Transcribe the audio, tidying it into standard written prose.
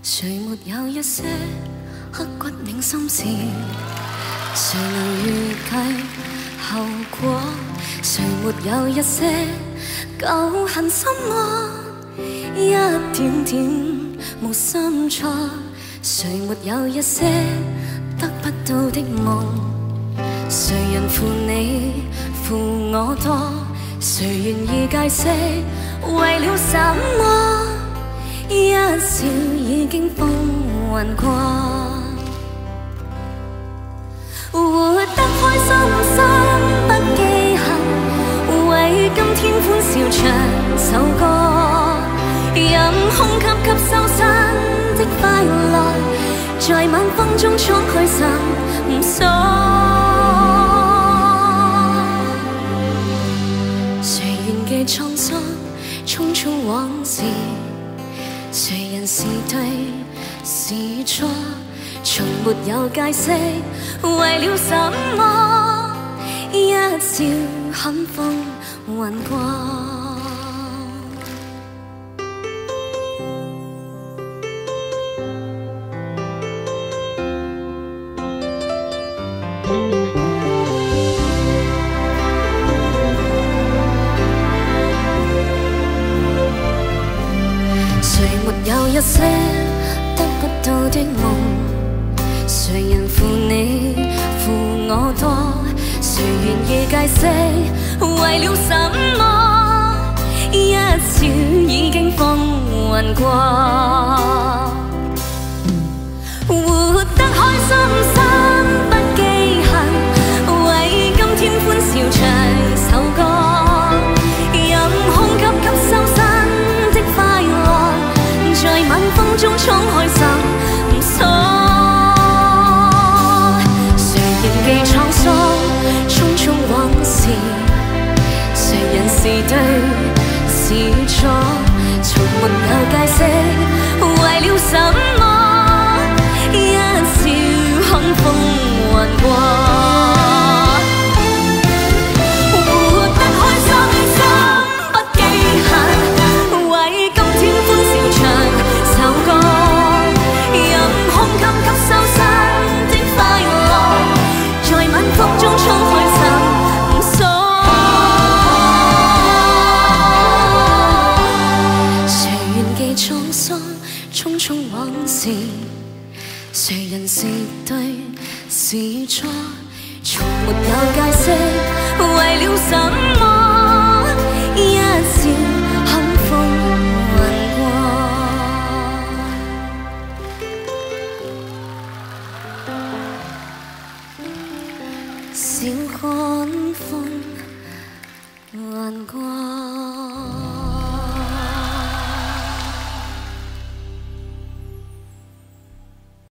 谁没有一些刻骨铭心事？谁能预计后果？谁没有一些旧恨心魔？一点点无心错。谁没有一些得不到的梦？谁人负你负我多？谁愿意解释为了什么？一笑已经风云过，活得开心心不记恨，为今天欢笑唱首歌，任空吸吸收新的快乐，在晚风中敞开心锁。谁愿记沧桑，匆匆往事？谁人是对是错？从没有解释为了什么？一笑很风云过。谁没有一些得不到的梦？谁人负你负我多？谁愿意解释为了什么？一笑已经风云过，活得开心心不记恨，为今天欢笑唱首歌，任空吸吸收新的快乐，在晚风中敞开心锁。谁仍记沧桑，匆匆往事？谁人是对是错？从没有解释为了什么？一笑很风云过。匆匆往事，谁人是对是错？从没有解释为了什么？一笑很风云过。笑看风云过。